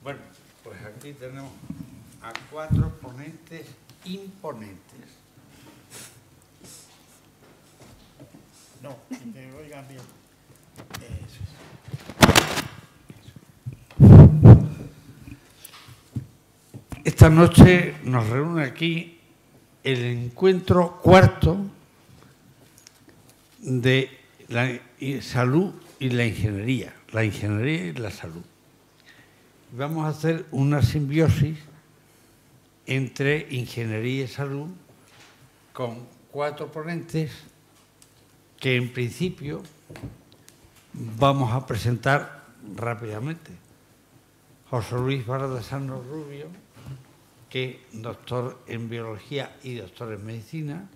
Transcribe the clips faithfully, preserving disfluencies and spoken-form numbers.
Bueno, pues aquí tenemos a cuatro ponentes imponentes. No, que oigan bien. Eso es. Esta noche nos reúne aquí el encuentro cuarto de la salud y la ingeniería, la ingeniería y la salud. Vamos a hacer una simbiosis entre ingeniería y salud con cuatro ponentes que en principio vamos a presentar rápidamente. José Luis Bardesano Rubio, que es doctor en biología y doctor en medicina.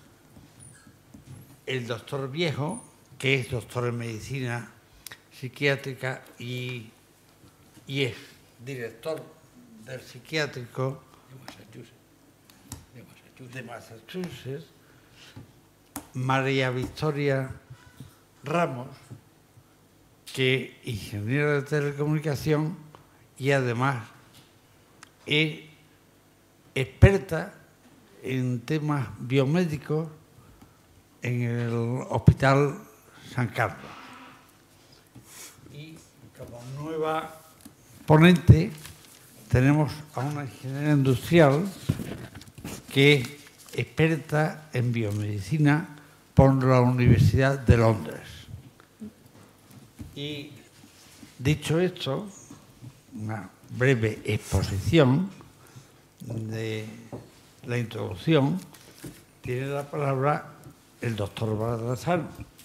El doctor Viejo, que es doctor en medicina psiquiátrica y, y es director del psiquiátrico De Massachusetts. de Massachusetts. María Victoria Ramos, que es ingeniera de telecomunicación y además es experta en temas biomédicos en el Hospital San Carlos. Y como nueva ponente tenemos a una ingeniera industrial que es experta en biomedicina por la Universidad de Londres. Y dicho esto, una breve exposición de la introducción, tiene la palabra el doctor Bardesano.